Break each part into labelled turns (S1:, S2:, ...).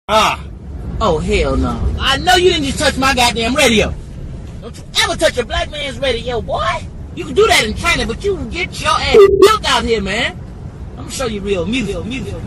S1: Oh, hell no. I know you didn't just touch my goddamn radio. Don't you ever touch a black man's radio, boy. You can do that in China, but you can get your ass built out here, man. I'm gonna show you real music.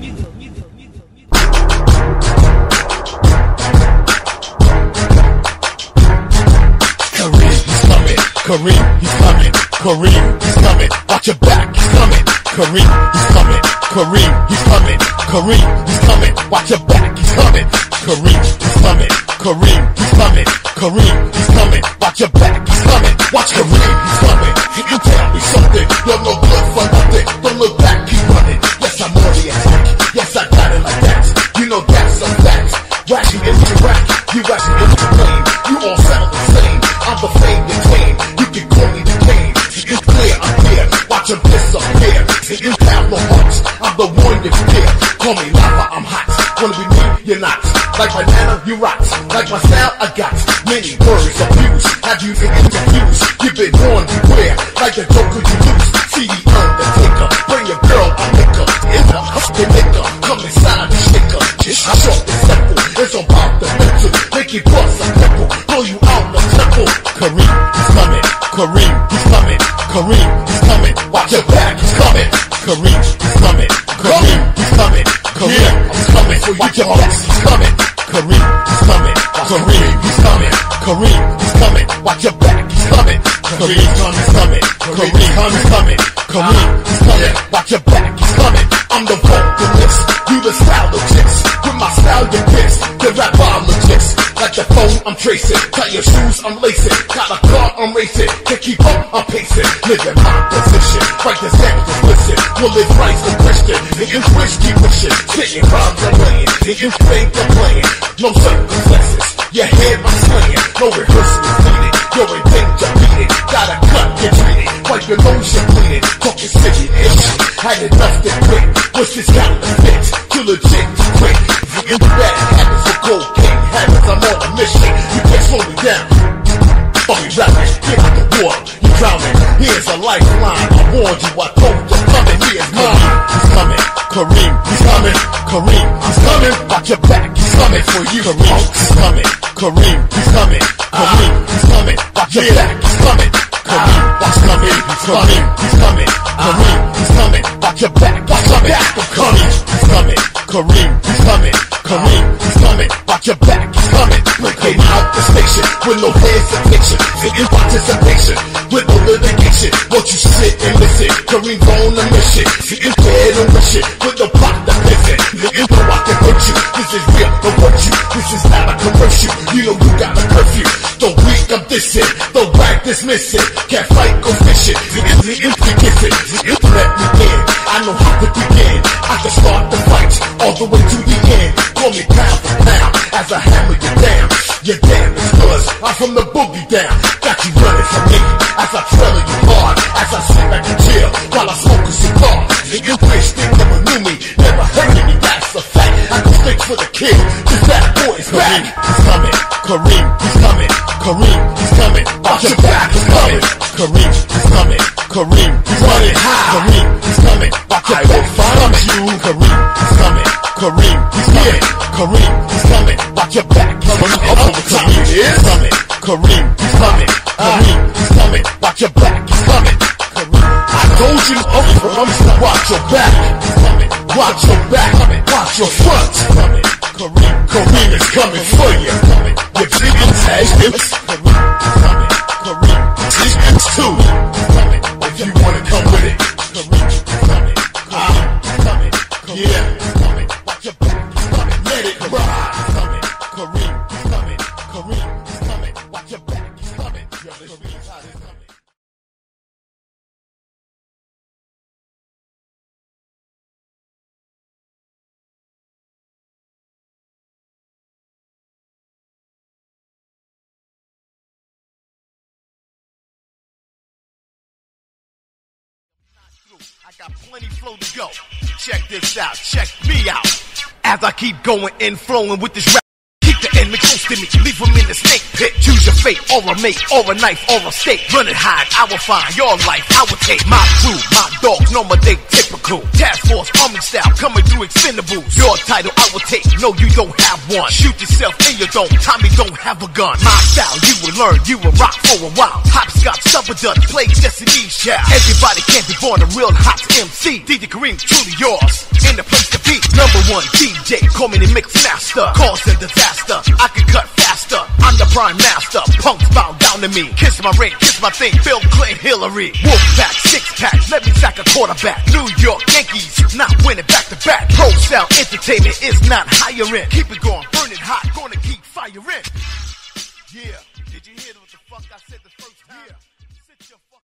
S2: Kareem, he's coming. Kareem, he's coming. Watch your back, he's coming. Kareem, he's coming. Kareem, he's coming. Kareem, he's coming. Watch your back, he's coming. Kareem, he's coming. Kareem, he's coming. Kareem, he's coming. Watch your back, he's coming. Watch Kareem, he's coming. You tell me something. You're no good for nothing. Don't look back, keep running. Yes, I'm on the attack. Yes, I got it like that. You know that's a fact. Wacky is the rack. You wacky is the blame. You all sound the same. I'm the fame between. You can call me the king. It's clear, I'm here. Watch him disappear. You have no hearts. I'm the one you fear. Call me lava, I'm hot. Wanna be me, you're not. Like banana, you rot. Like my style, I got many words abused. Have you been confused? You've been born beware. Like the Joker you lose. See the Undertaker. Bring your girl, I'll make her. It's a husky nigga. Come inside the shaker. It's short and simple. It's about the mental. Make you bust a pimple. Blow you out the temple. Kareem, he's coming. Kareem, he's coming. Kareem, he's coming. Watch your back, he's coming. Kareem, he's coming. Kareem, he's coming. Kareem, he's coming. Watch your back, he's coming. Kareem, he's coming. Kareem, he's coming. Kareem, he's coming. Watch your back, he's coming. Kareem, he's coming. Kareem, he's coming. Kareem, he's coming. Watch your back, he's coming. I'm the vocalist. You the stylologist. With my style you piss. The rap biologist. Like the phone I'm tracing. Got your shoes I'm lacing. Got a car I'm racing. To keep up I'm pacing. Live in my position. Write the samples, listen. Will live right the Christian. Niggas wish keep wishing. Spitting rhymes I'm laying. Niggas think I'm playing. No circumstances. Your head I'm slaying. No rehearsal is needed. You're in danger beating. Gotta cut get treated. Wipe your nose you're bleeding. Talking city-ish. Had enough to quit. Wish this counterfeit. Too legit to quit. If you bad habits for cocaine habits, I'm on a mission. You can't slow me down. Fuck me rapping, get out the water, you drowning. Here's a lifeline, I warned you, I told you, coming, here's mine. He's coming, Kareem, he's coming, Kareem, he's coming. Watch your back, he's coming for you. Kareem, he's coming, Kareem, he's coming, Kareem, he's coming. Watch your back, he's coming, Kareem, watch coming, he's coming, he's coming, Kareem, he's coming. Watch your back, watch your back, Kareem, he's coming, Kareem, he's coming, Kareem, he's coming. Watch your back, he's coming. Breaking out the station with no hesitation. Sitting participation with no litigation. Won't you sit and listen? Kareem's on a mission. Sitting dead and wishing with no plot to listen. You know I can hurt you. This is real, don't hurt you. This is not a commercial. You know you got a curfew. Don't weak, I'm dissing. Don't brag, dismiss it. Can't fight, go fishing. It's the instant. Let me in. I know how to begin. I can start the fight all the way to the end. Call me pound for pound as I hammer you down. You're damn as cuz I'm from the boogie down. Got you running from me as I trailer you hard. As I sit back and chill while I smoke a cigar. You wish they never knew me, never heard of me, that's a fact. I go straight for the kill, cause that boy is back. He's coming, Kareem, he's coming, Kareem, he's coming. Watch your back, he's coming. Kareem, he's coming, Kareem, he's running high. Kareem, he's coming. Watch your back, he's coming. Kareem, he's coming. Kareem, he's coming. Kareem, he's coming. Watch your back, he's coming. Kareem, he's coming. Kareem, he's coming. Kareem, he's coming. Watch your back, he's coming. I told you up front, watch your back. He's coming. Watch your back. Watch your front. Kareem is coming for you. Your chicken tags, Kareem is coming. Kareem is too. If you wanna come with it, Kareem is coming. Kareem is coming. Yeah, he's coming. Watch your back. He's coming. Let it ride. He's coming. Kareem is coming. Kareem is coming. Watch your back. He's coming. Kareem's coming. I got plenty flow to go. Check this out, check me out. As I keep going and flowing with this rap, keep the enemy close to me, leave them in the snake pit. Choose your fate, or a mate, or a knife, or a stake. Run and hide, I will find your life, I will take my crew, my dogs, no more they typical. Task force, army style, coming through expendables. Your title I will take, no you don't have one. Shoot yourself in your dome, Tommy don't have a gun. My style, you will learn, you will rock for a while. Hopscotch, Superdust, play Destiny's Child. Everybody can't be born a real hot MC. DJ Kareem, truly yours, in the place to be. Number one DJ, call me the mix master. Cause a disaster, I can cut faster. I'm the prime master, punks bow down to me. Kiss my ring, kiss my thing, Bill Clinton, Hillary. Wolfpack, six pack, let me sack a quarterback. New York Yankees, not winning back to back. Pro style entertainment is not hiring. Keep it going, burn it hot, gonna keep firing. Yeah, did you hear what the fuck I said the first time? Yeah. Sit your fuck.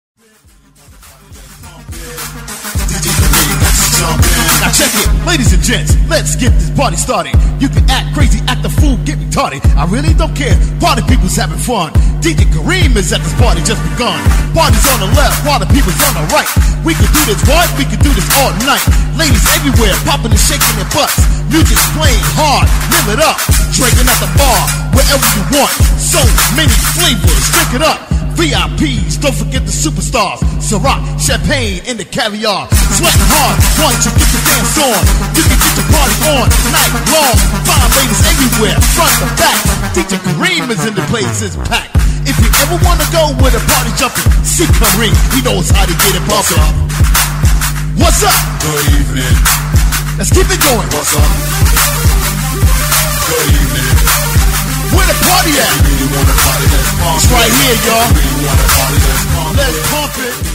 S2: Now check it, ladies and gents, let's get this party started. You can act crazy, act a fool, get retarded. I really don't care, party people's having fun. DJ Kareem is at this party just begun. Party's on the left, while the people's on the right. We can do this what? We can do this all night. Ladies everywhere, popping and shaking their butts. Music's playing hard, live it up. Drinking at the bar, wherever you want. So many flavors, drink it up. VIPs, don't forget the superstars. Ciroc, champagne, and the caviar. Sweating hard, why don't you get your dance on? You can get your party on, night long. Fine ladies everywhere, front to back. DJ Kareem is in the place, it's packed. If you ever wanna go with a party jumping, see Kareem, he knows how to get it bumping. What's up?
S3: Good evening.
S2: Let's keep it going.
S3: What's up? Good evening.
S2: Where the party at?
S3: You really wanna party, let's pump
S2: It's right here, y'all.
S3: You really wanna party, let's pump
S2: Let's pump it.